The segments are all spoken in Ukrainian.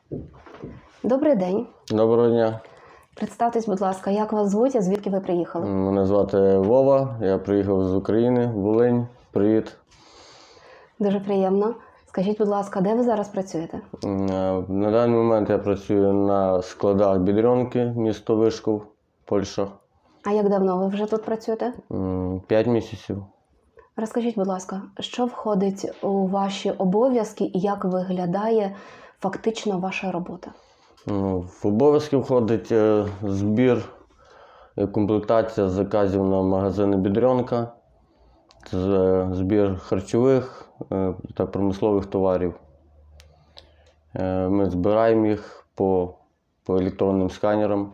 Добрий день. Доброго дня. Представтесь, будь ласка, як вас звуть, а звідки ви приїхали? Мене звати Вова, я приїхав з України, Волинь. Привіт. Дуже приємно. Скажіть, будь ласка, де ви зараз працюєте? На даний момент я працюю на складах Бідрянки, місто Вишков, Польща. А як давно ви вже тут працюєте? 5 місяців. Розкажіть, будь ласка, що входить у ваші обов'язки і як виглядає фактично ваша робота? В обов'язки входить збір і комплектація заказів на магазини Бідрянка, збір харчових та промислових товарів. Ми збираємо їх по електронним сканерам,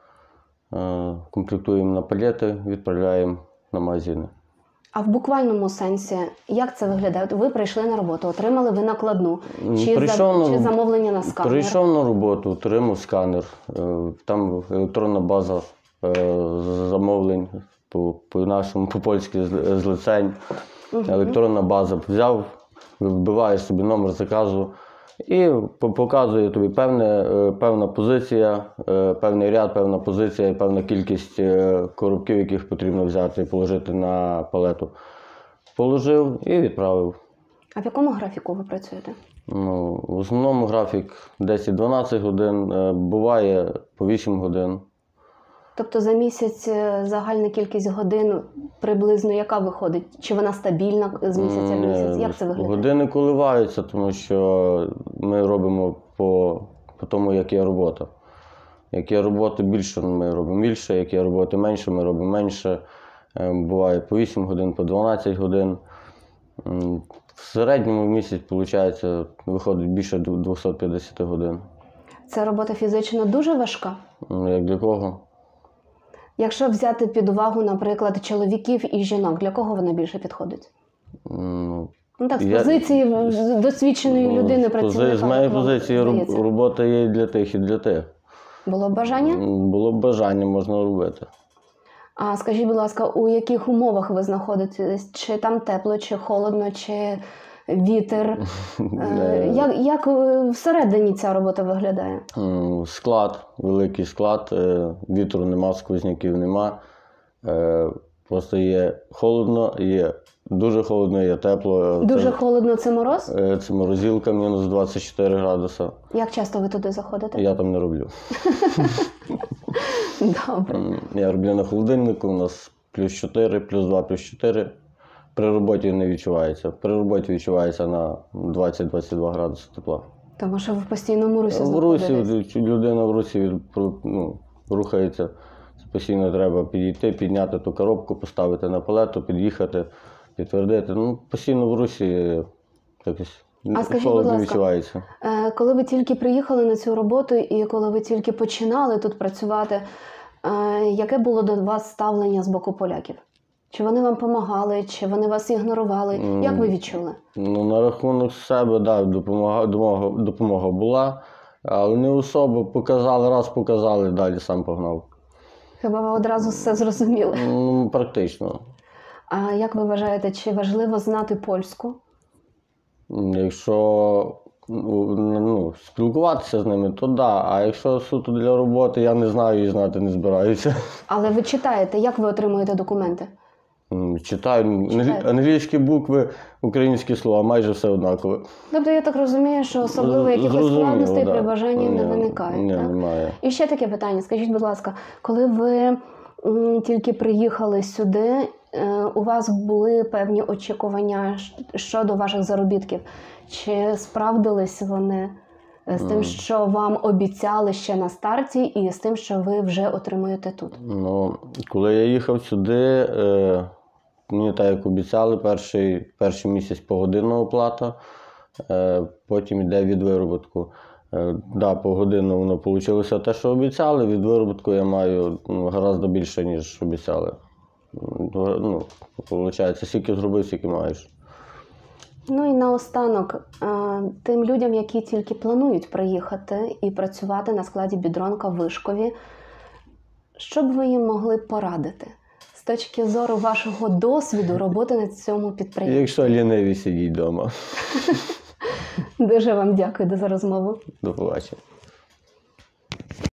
комплектуємо на палети, відправляємо на магазини. А в буквальному сенсі, як це виглядає? Ви прийшли на роботу, отримали ви накладну, чи замовлення на сканер? Прийшов на роботу, отримав сканер, там електронна база замовлень, по-польськи з лицень, електронна база. Взяв, вбиваєш собі номер заказу і показує тобі певна позиція, певний ряд, певна позиція, певна кількість коробків, яких потрібно взяти і положити на палету. Положив і відправив. А в якому графіку ви працюєте? В основному графік 10-12 годин, буває по 8 годин. Тобто за місяць загальна кількість годин приблизно яка виходить? Чи вона стабільна з місяця в місяць? Як це виглядає? Години коливаються, тому що ми робимо по тому, як є робота. Як є роботи більше, ми робимо більше, як є роботи менше, ми робимо менше. Буває по 8 годин, по 12 годин. В середньому в місяць, виходить більше 250 годин. Це робота фізично дуже важка? Як для кого? Якщо взяти під увагу, наприклад, чоловіків і жінок, для кого вона більше підходить? З позиції досвідченої людини працівника. З моєї позиції робота є і для тих, і для тих. Було б бажання? Було б бажання, можна робити. А скажіть, будь ласка, у яких умовах ви знаходитесь? Чи там тепло, чи холодно, чи вітер? Як всередині ця робота виглядає? Склад, великий склад, вітру нема, сквозняків нема. Просто є холодно, є дуже холодно, є тепло. Дуже холодно – це мороз? Це морозилка, мінус 24 градуса. Як часто ви туди заходите? Я там не роблю. Добре. Я роблю на холодильнику, у нас плюс 4, плюс 2, плюс 4. При роботі не відчувається. При роботі відчувається на 20-22 градуси тепла. Тому що ви в постійному русі знаходитесь? Людина в русі рухається. Постійно треба підійти, підняти ту коробку, поставити на палету, під'їхати, підтвердити. Постійно в русі холодно відчувається. Коли ви тільки приїхали на цю роботу і коли ви тільки починали тут працювати, яке було до вас ставлення з боку поляків? Чи вони вам допомагали, чи вони вас ігнорували? Як ви відчули? На рахунок себе, так, допомога була, але не особо. Показали, далі сам погнав. Хіба ви одразу все зрозуміли? Практично. А як ви вважаєте, чи важливо знати польську? Якщо спілкуватися з ними, то так. А якщо суто для роботи, я не знаю і знати не збираюся. Але ви читаєте, як ви отримуєте документи? Читаю. Англійські букви, українські слова, майже все однакове. Тобто я так розумію, що особливо якихось складностей при бажанні не виникає? Ні, немає. І ще таке питання. Скажіть, будь ласка, коли ви тільки приїхали сюди, у вас були певні очікування щодо ваших заробітків? Чи справдились вони з тим, що вам обіцяли ще на старті, і з тим, що ви вже отримуєте тут? Коли я їхав сюди, мені так як обіцяли, перший місяць погодинна оплата, потім йде від виробітку. Погодинно воно вийшло те, що обіцяли, від виробітку я маю гораздо більше, ніж обіцяли. Виходить, скільки зробив, скільки маєш. І наостанок, тим людям, які тільки планують приїхати і працювати на складі Бідрянка в Вишкові, що б ви їм могли порадити з точки зору вашого досвіду роботи на цьому підприємстві? Якщо ліниві, сидіть вдома. Дуже вам дякую за розмову. До побачення.